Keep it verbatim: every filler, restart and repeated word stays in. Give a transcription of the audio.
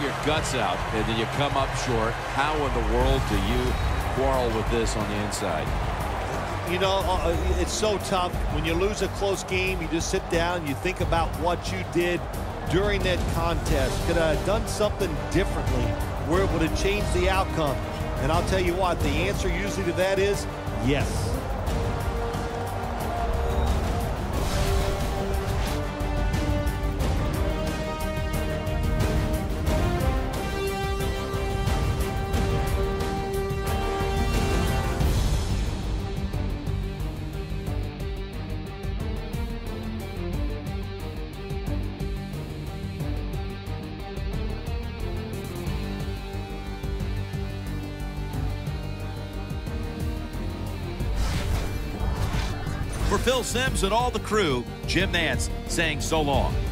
your guts out and then you come up short. How in the world do you quarrel with this on the inside? You know, uh, it's so tough. When you lose a close game, you just sit down, you think about what you did during that contest. Could I have done something differently where it would have changed the outcome? And I'll tell you what, the answer usually to that is yes. For Phil Simms and all the crew, Jim Nantz saying so long.